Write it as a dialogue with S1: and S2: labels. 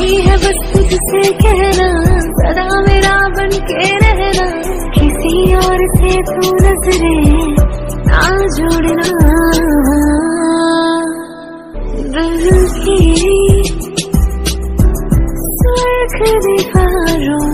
S1: यही है बस तुझसे कहना, सदा मेरा बन के रहना, किसी और से तू नजरें ना जोड़ना। दिल की स्वर्ग दीवारों